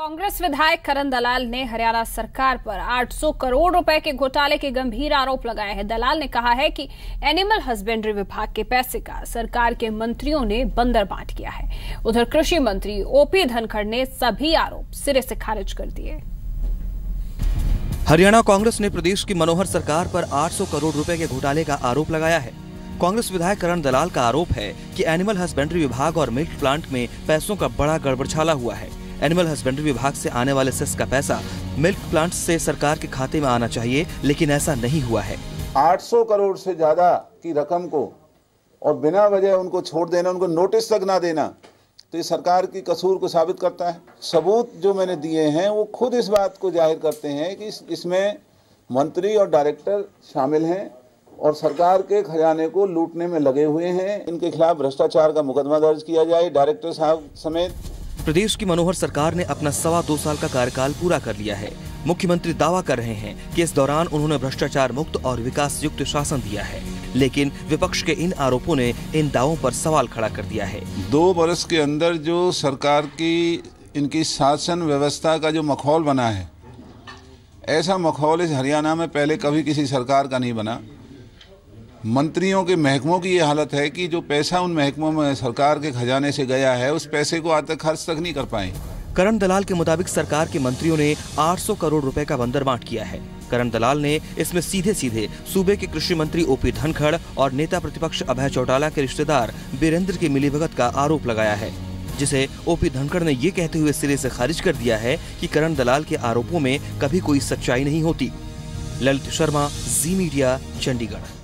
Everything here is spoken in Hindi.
कांग्रेस विधायक करण दलाल ने हरियाणा सरकार पर 800 करोड़ रुपए के घोटाले के गंभीर आरोप लगाए हैं। दलाल ने कहा है कि एनिमल हस्बेंड्री विभाग के पैसे का सरकार के मंत्रियों ने बंदर बांट किया है। उधर कृषि मंत्री ओपी धनखड़ ने सभी आरोप सिरे से खारिज कर दिए। हरियाणा कांग्रेस ने प्रदेश की मनोहर सरकार पर 800 करोड़ रुपए के घोटाले का आरोप लगाया है। कांग्रेस विधायक करण दलाल का आरोप है कि एनिमल हस्बेंड्री विभाग और मिल्क प्लांट में पैसों का बड़ा गड़बड़छाला हुआ है। एनिमल हस्बेंड्री विभाग से आने वाले सेस का पैसा मिल्क प्लांट से सरकार के खाते में आना चाहिए, लेकिन ऐसा नहीं हुआ है। 800 करोड़ से ज्यादा की रकम को और बिना वजह उनको छोड़ देना, उनको नोटिस तक ना देना, तो ये सरकार की कसूर को साबित करता है। सबूत जो मैंने दिए हैं वो खुद इस बात को जाहिर करते हैं कि इसमें मंत्री और डायरेक्टर शामिल हैं और सरकार के खजाने को लूटने में लगे हुए हैं। इनके खिलाफ भ्रष्टाचार का मुकदमा दर्ज किया जाए, डायरेक्टर साहब समेत। प्रदेश की मनोहर सरकार ने अपना 2.25 साल का कार्यकाल पूरा कर लिया है। मुख्यमंत्री दावा कर रहे हैं कि इस दौरान उन्होंने भ्रष्टाचार मुक्त और विकास युक्त शासन दिया है, लेकिन विपक्ष के इन आरोपों ने इन दावों पर सवाल खड़ा कर दिया है। 2 वर्ष के अंदर जो सरकार की इनकी शासन व्यवस्था का जो माहौल बना है, ऐसा माहौल इस हरियाणा में पहले कभी किसी सरकार का नहीं बना। मंत्रियों के महकमों की ये हालत है कि जो पैसा उन महकमों में सरकार के खजाने से गया है, उस पैसे को आज तक खर्च तक नहीं कर पाए। करण दलाल के मुताबिक सरकार के मंत्रियों ने 800 करोड़ रुपए का बंदर बांट किया है। करण दलाल ने इसमें सीधे सीधे सूबे के कृषि मंत्री ओपी धनखड़ और नेता प्रतिपक्ष अभय चौटाला के रिश्तेदार बीरेंद्र की मिलीभगत का आरोप लगाया है, जिसे ओपी धनखड़ ने ये कहते हुए सिरे से खारिज कर दिया है कि करण दलाल के आरोपों में कभी कोई सच्चाई नहीं होती। ललित शर्मा, जी मीडिया, चंडीगढ़।